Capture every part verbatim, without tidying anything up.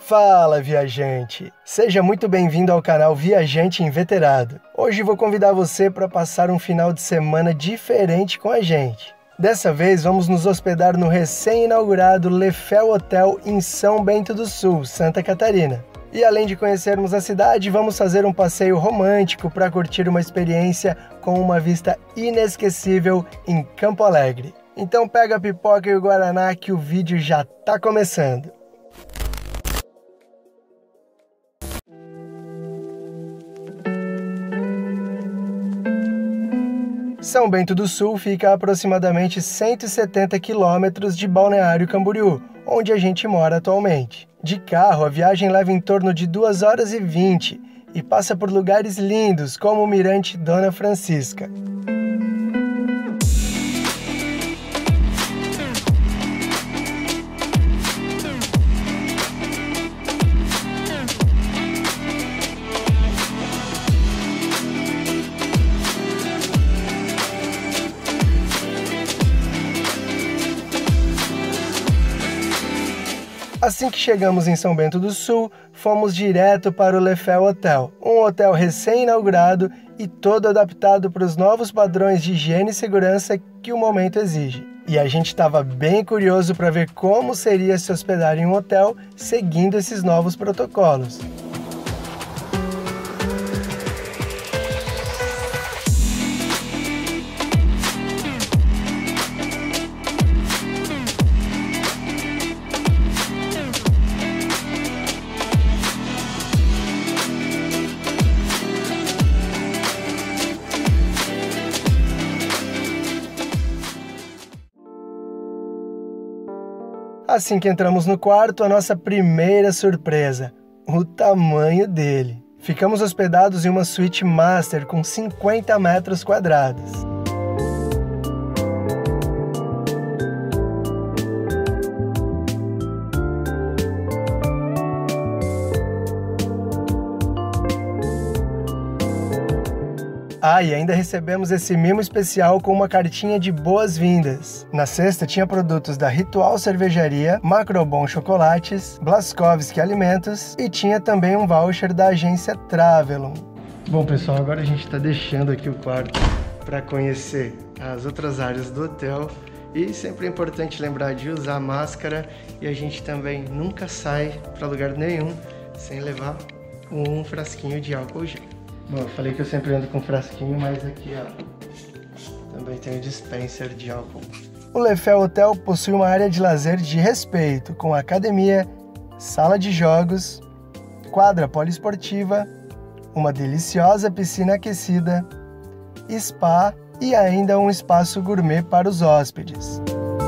Fala, viajante! Seja muito bem-vindo ao canal Viajante Inveterado. Hoje vou convidar você para passar um final de semana diferente com a gente. Dessa vez vamos nos hospedar no recém-inaugurado Le Fel Hotel em São Bento do Sul, Santa Catarina. E além de conhecermos a cidade, vamos fazer um passeio romântico para curtir uma experiência com uma vista inesquecível em Campo Alegre. Então pega a pipoca e o guaraná que o vídeo já tá começando. São Bento do Sul fica a aproximadamente cento e setenta quilômetros de Balneário Camboriú, onde a gente mora atualmente. De carro, a viagem leva em torno de duas horas e vinte e passa por lugares lindos como o Mirante Dona Francisca. Assim que chegamos em São Bento do Sul, fomos direto para o Le Fel Hotel, um hotel recém-inaugurado e todo adaptado para os novos padrões de higiene e segurança que o momento exige. E a gente estava bem curioso para ver como seria se hospedar em um hotel seguindo esses novos protocolos. Assim que entramos no quarto, a nossa primeira surpresa, o tamanho dele. Ficamos hospedados em uma suíte master com cinquenta metros quadrados. Ah, e ainda recebemos esse mimo especial com uma cartinha de boas-vindas. Na cesta tinha produtos da Ritual Cervejaria, Macrobon Chocolates, Blaskovski Alimentos e tinha também um voucher da agência Travelon. Bom, pessoal, agora a gente está deixando aqui o quarto para conhecer as outras áreas do hotel. E sempre é importante lembrar de usar máscara e a gente também nunca sai para lugar nenhum sem levar um frasquinho de álcool gel. Bom, eu falei que eu sempre ando com frasquinho, mas aqui, ó, também tem o dispenser de álcool. O Le Fel Hotel possui uma área de lazer de respeito, com academia, sala de jogos, quadra poliesportiva, uma deliciosa piscina aquecida, spa e ainda um espaço gourmet para os hóspedes.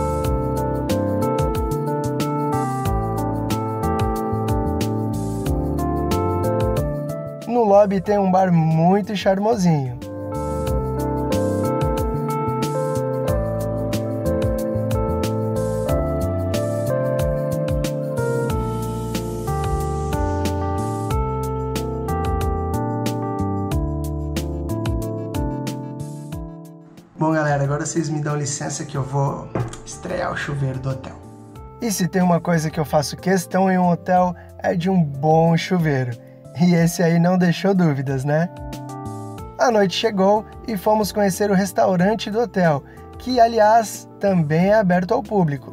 No lobby tem um bar muito charmosinho. Bom, galera, agora vocês me dão licença que eu vou estrear o chuveiro do hotel. E se tem uma coisa que eu faço questão em um hotel é de um bom chuveiro. E esse aí não deixou dúvidas, né? A noite chegou e fomos conhecer o restaurante do hotel, que, aliás, também é aberto ao público.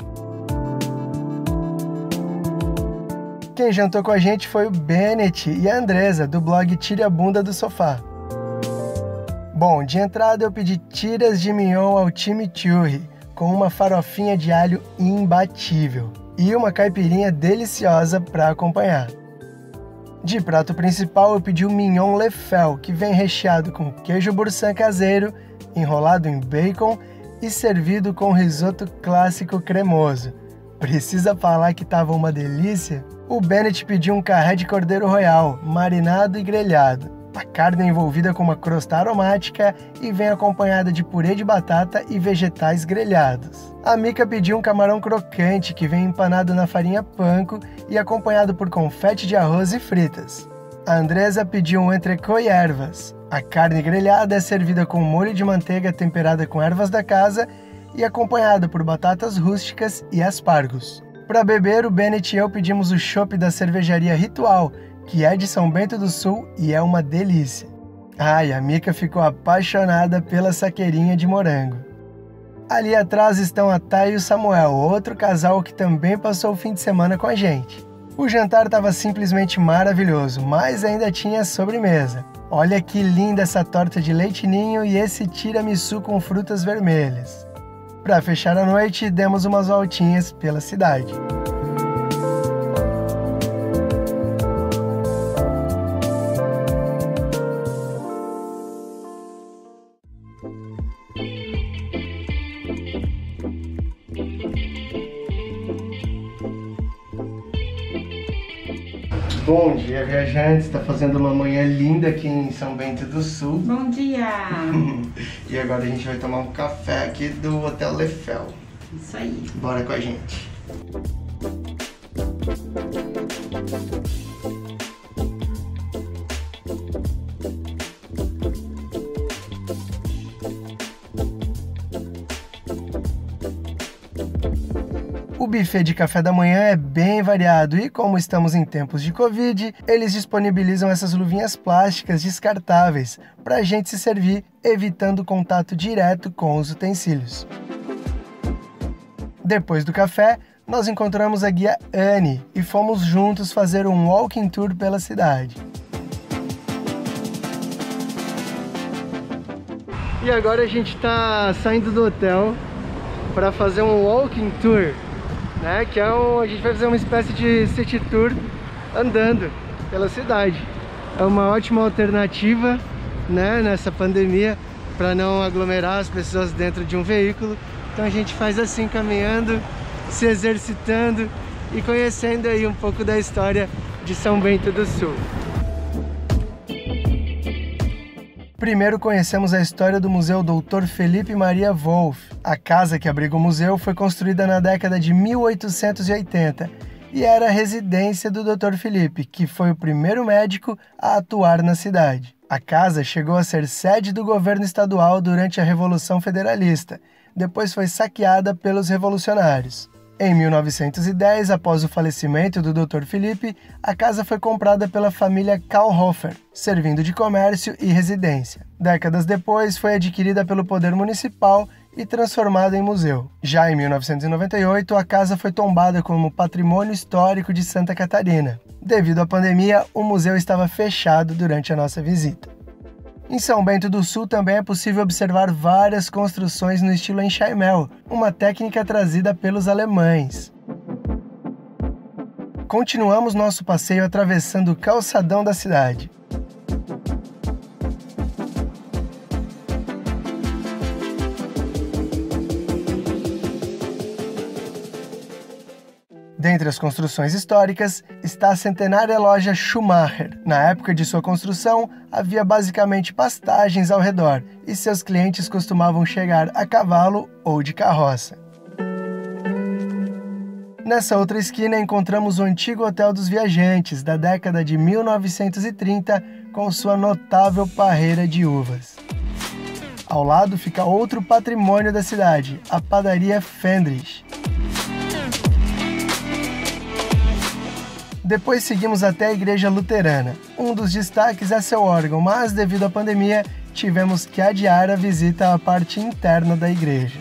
Quem jantou com a gente foi o Bennett e a Andresa, do blog Tire a Bunda do Sofá. Bom, de entrada eu pedi tiras de mignon ao chimichurri, com uma farofinha de alho imbatível e uma caipirinha deliciosa para acompanhar. De prato principal eu pedi o mignon Le Fel, que vem recheado com queijo Boursin caseiro, enrolado em bacon e servido com risoto clássico cremoso. Precisa falar que estava uma delícia? O Bennett pediu um carré de cordeiro royal, marinado e grelhado. A carne é envolvida com uma crosta aromática e vem acompanhada de purê de batata e vegetais grelhados. A Mica pediu um camarão crocante que vem empanado na farinha panko e acompanhado por confete de arroz e fritas. A Andresa pediu um entrecô e ervas. A carne grelhada é servida com molho de manteiga temperada com ervas da casa e acompanhada por batatas rústicas e aspargos. Para beber, o Bennett e eu pedimos o chopp da cervejaria Ritual, que é de São Bento do Sul e é uma delícia. Ai, a Mica ficou apaixonada pela saqueirinha de morango. Ali atrás estão a Thay e o Samuel, outro casal que também passou o fim de semana com a gente. O jantar estava simplesmente maravilhoso, mas ainda tinha sobremesa. Olha que linda essa torta de leite ninho e esse tiramisu com frutas vermelhas. Para fechar a noite, demos umas voltinhas pela cidade. Bom dia, viajantes. Está fazendo uma manhã linda aqui em São Bento do Sul. Bom dia! E agora a gente vai tomar um café aqui do Hotel Lefel. Isso aí. Bora com a gente. O buffet de café da manhã é bem variado e, como estamos em tempos de Covid, eles disponibilizam essas luvinhas plásticas descartáveis para a gente se servir, evitando contato direto com os utensílios. Depois do café, nós encontramos a guia Anne e fomos juntos fazer um walking tour pela cidade. E agora a gente está saindo do hotel para fazer um walking tour. Né, que é um, a gente vai fazer uma espécie de city tour andando pela cidade. É uma ótima alternativa, né, nessa pandemia para não aglomerar as pessoas dentro de um veículo. Então a gente faz assim, caminhando, se exercitando e conhecendo aí um pouco da história de São Bento do Sul. Primeiro conhecemos a história do Museu doutor Felipe Maria Wolff. A casa que abriga o museu foi construída na década de mil oitocentos e oitenta e era a residência do doutor Felipe, que foi o primeiro médico a atuar na cidade. A casa chegou a ser sede do governo estadual durante a Revolução Federalista, depois foi saqueada pelos revolucionários. Em mil novecentos e dez, após o falecimento do doutor Felipe, a casa foi comprada pela família Kaulhofer, servindo de comércio e residência. Décadas depois, foi adquirida pelo poder municipal e transformada em museu. Já em mil novecentos e noventa e oito, a casa foi tombada como Patrimônio Histórico de Santa Catarina. Devido à pandemia, o museu estava fechado durante a nossa visita. Em São Bento do Sul também é possível observar várias construções no estilo enxaimel, uma técnica trazida pelos alemães. Continuamos nosso passeio atravessando o calçadão da cidade. Dentre as construções históricas está a centenária loja Schumacher. Na época de sua construção, havia basicamente pastagens ao redor e seus clientes costumavam chegar a cavalo ou de carroça. Nessa outra esquina encontramos o antigo Hotel dos Viajantes, da década de mil novecentos e trinta, com sua notável parreira de uvas. Ao lado fica outro patrimônio da cidade, a padaria Fendrich. Depois seguimos até a Igreja Luterana. Um dos destaques é seu órgão, mas devido à pandemia, tivemos que adiar a visita à parte interna da igreja.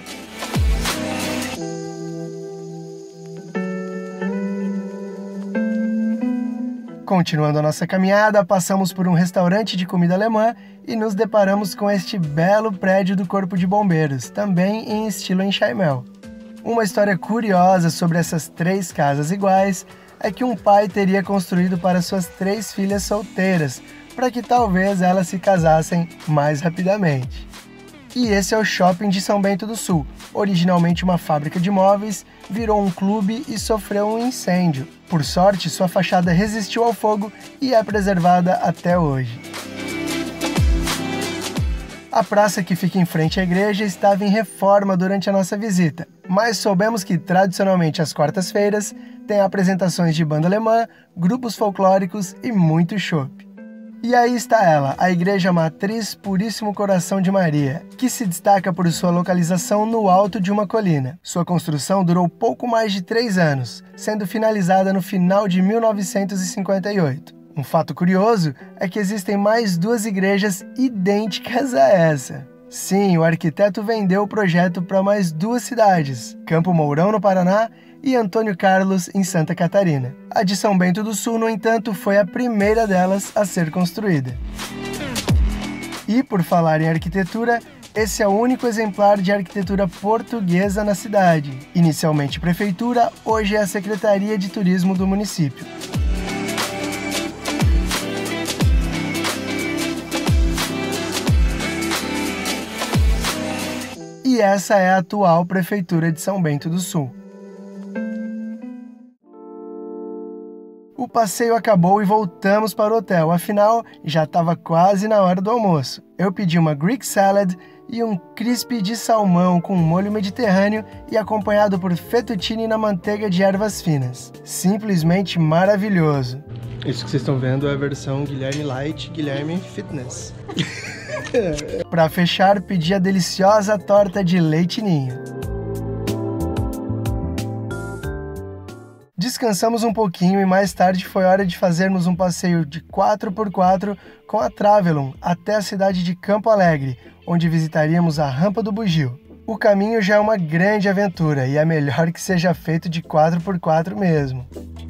Continuando a nossa caminhada, passamos por um restaurante de comida alemã e nos deparamos com este belo prédio do Corpo de Bombeiros, também em estilo enxaimel. Uma história curiosa sobre essas três casas iguais é que um pai teria construído para suas três filhas solteiras, para que talvez elas se casassem mais rapidamente. E esse é o shopping de São Bento do Sul. Originalmente uma fábrica de móveis, virou um clube e sofreu um incêndio. Por sorte, sua fachada resistiu ao fogo e é preservada até hoje. A praça que fica em frente à igreja estava em reforma durante a nossa visita, mas soubemos que tradicionalmente às quartas-feiras tem apresentações de banda alemã, grupos folclóricos e muito chopp. E aí está ela, a Igreja Matriz Puríssimo Coração de Maria, que se destaca por sua localização no alto de uma colina. Sua construção durou pouco mais de três anos, sendo finalizada no final de mil novecentos e cinquenta e oito. Um fato curioso é que existem mais duas igrejas idênticas a essa. Sim, o arquiteto vendeu o projeto para mais duas cidades, Campo Mourão, no Paraná, e Antônio Carlos, em Santa Catarina. A de São Bento do Sul, no entanto, foi a primeira delas a ser construída. E, por falar em arquitetura, esse é o único exemplar de arquitetura portuguesa na cidade. Inicialmente prefeitura, hoje é a Secretaria de Turismo do município. E essa é a atual Prefeitura de São Bento do Sul. O passeio acabou e voltamos para o hotel, afinal, já estava quase na hora do almoço. Eu pedi uma Greek Salad e um crispy de salmão com molho mediterrâneo e acompanhado por fettuccine na manteiga de ervas finas. Simplesmente maravilhoso. Isso que vocês estão vendo é a versão Guilherme Light, Guilherme Fitness. Para fechar, pedi a deliciosa torta de leite ninho. Descansamos um pouquinho e mais tarde foi hora de fazermos um passeio de quatro por quatro com a Travelon até a cidade de Campo Alegre, onde visitaríamos a Rampa do Bugio. O caminho já é uma grande aventura e é melhor que seja feito de quatro por quatro mesmo.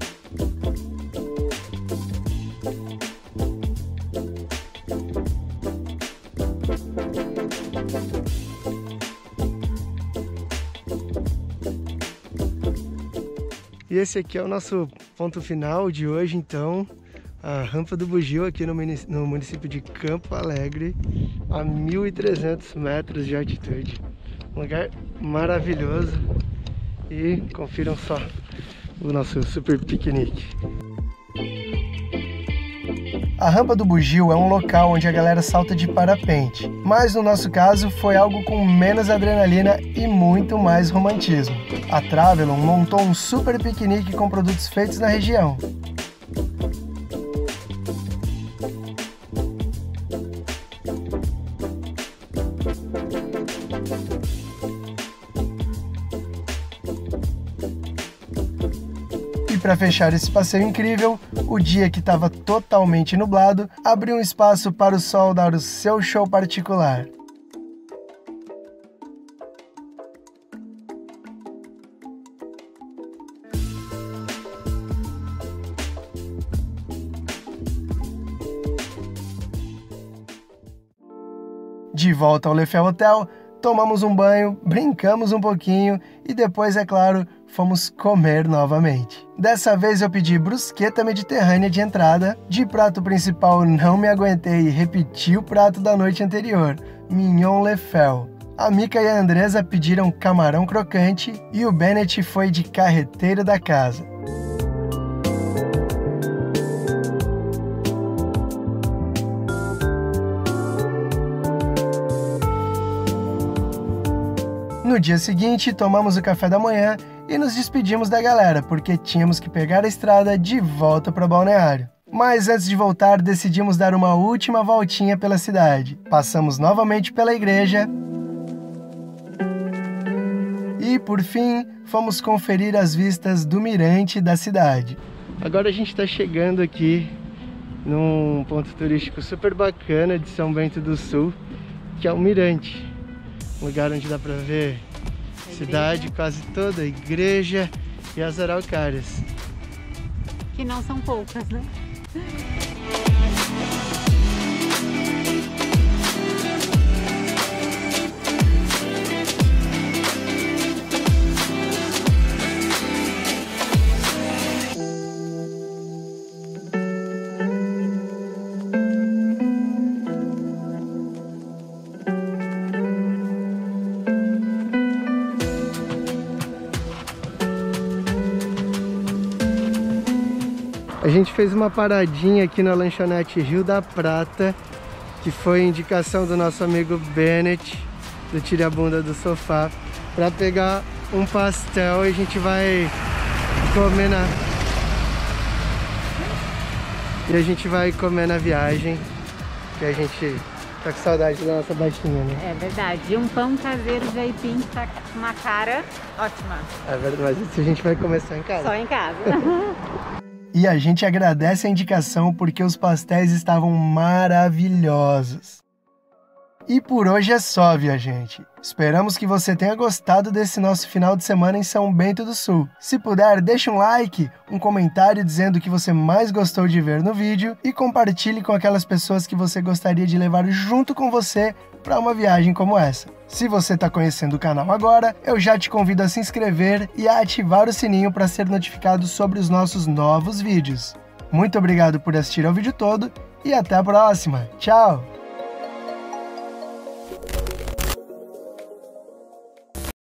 E esse aqui é o nosso ponto final de hoje, então, a Rampa do Bugio aqui no município de Campo Alegre, a mil e trezentos metros de altitude. Um lugar maravilhoso e confiram só o nosso super piquenique. A Rampa do Bugio é um local onde a galera salta de parapente, mas no nosso caso foi algo com menos adrenalina e muito mais romantismo. A Travelon montou um super piquenique com produtos feitos na região. E para fechar esse passeio incrível, o dia que estava totalmente nublado abriu um espaço para o sol dar o seu show particular. De volta ao Le Fel Hotel, tomamos um banho, brincamos um pouquinho e depois, é claro, fomos comer novamente. Dessa vez eu pedi brusqueta mediterrânea de entrada. De prato principal não me aguentei e repeti o prato da noite anterior, Mignon Le Fel. A Mica e a Andresa pediram camarão crocante e o Bennett foi de carreteiro da casa. No dia seguinte, tomamos o café da manhã e nos despedimos da galera, porque tínhamos que pegar a estrada de volta para Balneário. Mas antes de voltar, decidimos dar uma última voltinha pela cidade. Passamos novamente pela igreja e, por fim, fomos conferir as vistas do mirante da cidade. Agora a gente está chegando aqui num ponto turístico super bacana de São Bento do Sul, que é o Mirante. Um lugar onde dá pra ver a cidade quase toda, a igreja e as araucárias. Que não são poucas, né? A gente fez uma paradinha aqui na lanchonete Rio da Prata, que foi indicação do nosso amigo Bennett, do Tire a Bunda do Sofá, para pegar um pastel e a gente vai comer na... E a gente vai comer na viagem, que a gente tá com saudade da nossa baixinha, né? É verdade. E um pão caseiro de aipim que tá com uma cara ótima. É verdade, mas isso a gente vai comer só em casa. Só em casa. E a gente agradece a indicação porque os pastéis estavam maravilhosos. E por hoje é só, viajante. Esperamos que você tenha gostado desse nosso final de semana em São Bento do Sul. Se puder, deixe um like, um comentário dizendo o que você mais gostou de ver no vídeo e compartilhe com aquelas pessoas que você gostaria de levar junto com você para uma viagem como essa. Se você está conhecendo o canal agora, eu já te convido a se inscrever e a ativar o sininho para ser notificado sobre os nossos novos vídeos. Muito obrigado por assistir ao vídeo todo e até a próxima. Tchau!